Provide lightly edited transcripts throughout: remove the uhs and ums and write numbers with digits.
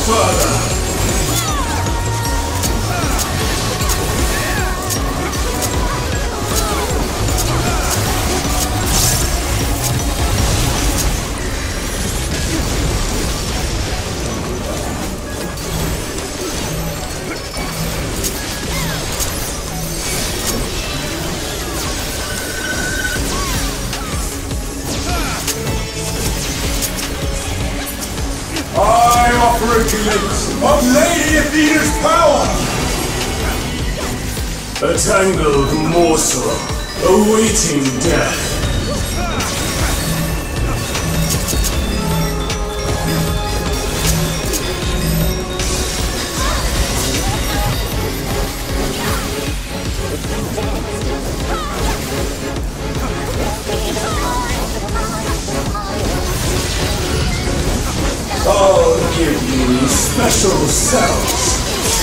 further! I offer a glimpse of Lady Athena's power! A tangled morsel, awaiting death. I'll give you special cells.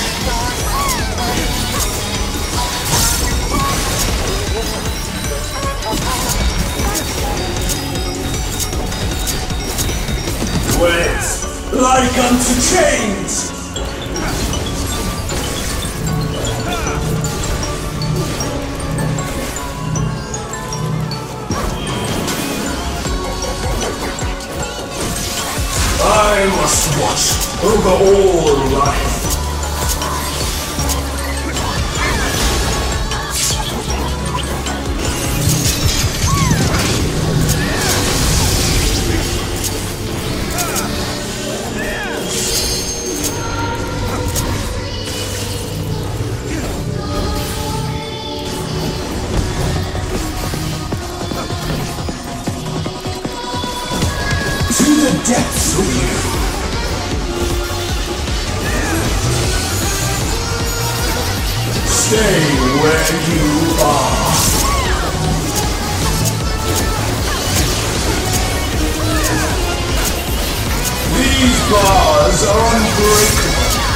Wet, like unto chains. I must watch over all life. To the depths of you. Stay where you are. These bars are unbreakable.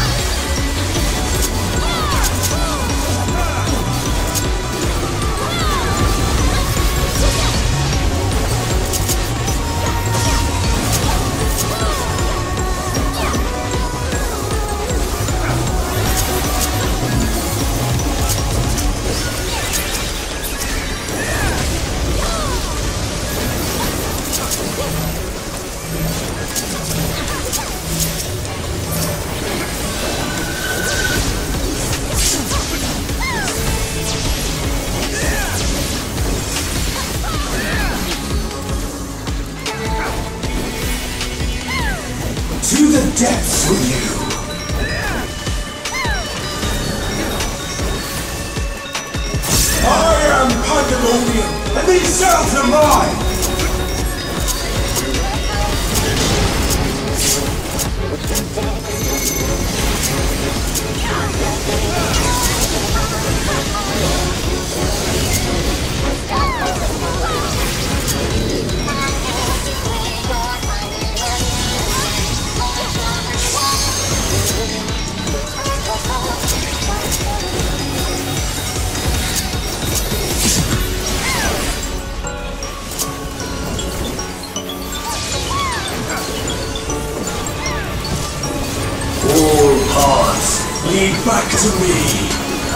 To the depths with you. I am Pandemonium, and these cells are mine! All paths lead back to me.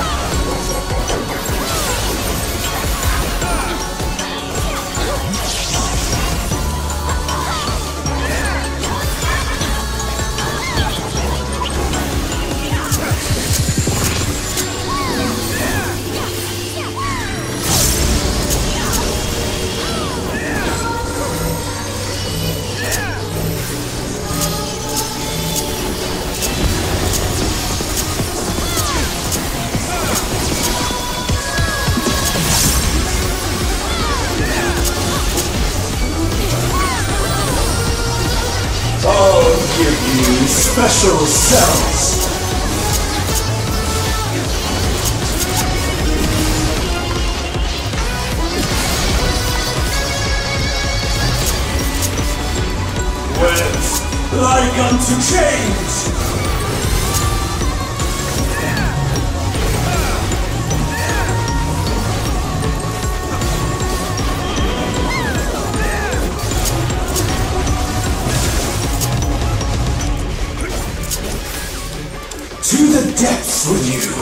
I'll give you special cells. Wet, like unto chains. depths with you.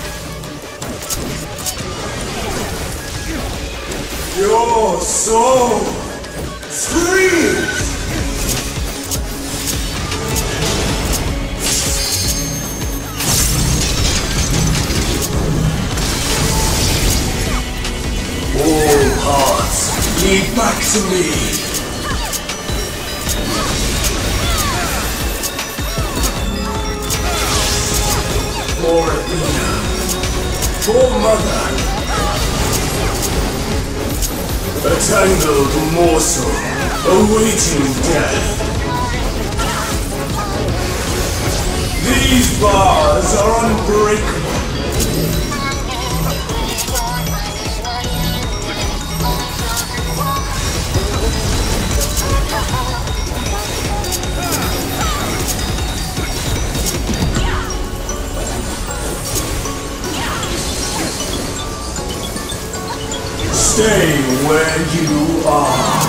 Your soul screams. All paths lead back to me. For Athena, for Mother, a tangled morsel awaiting death. These bars are unbreakable. Stay where you are.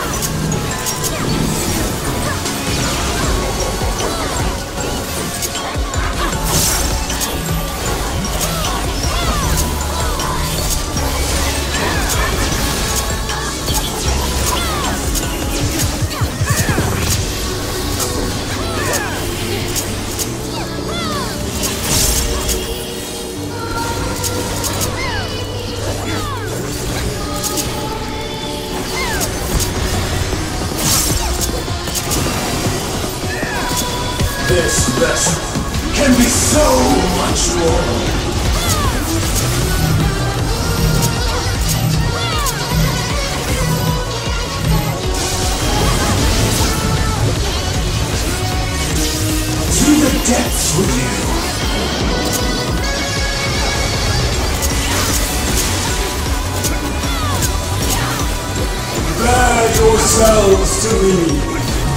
This vessel can be so much more. To the depths with you. Bear yourselves to me.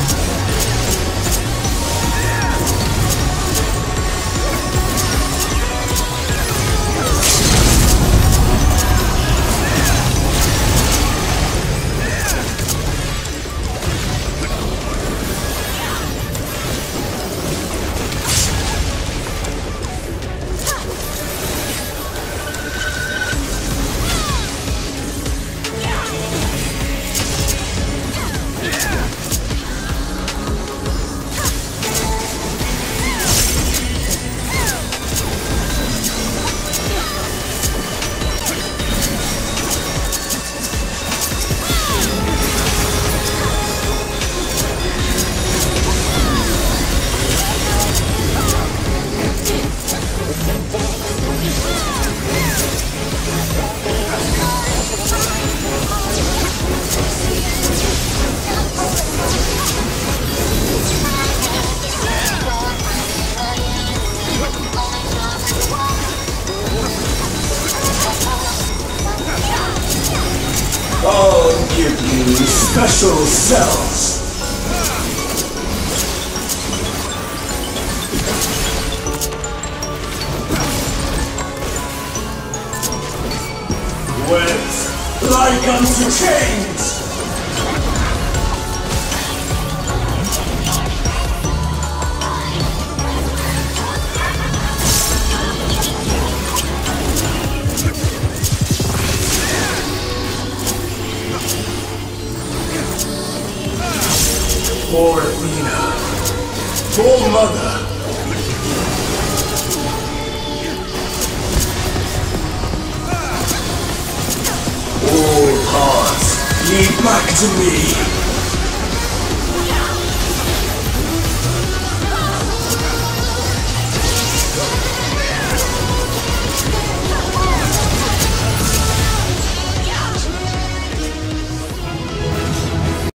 I'll give you special cells. Wet like unto chains. For Athena, for Mother. All paths lead back to me.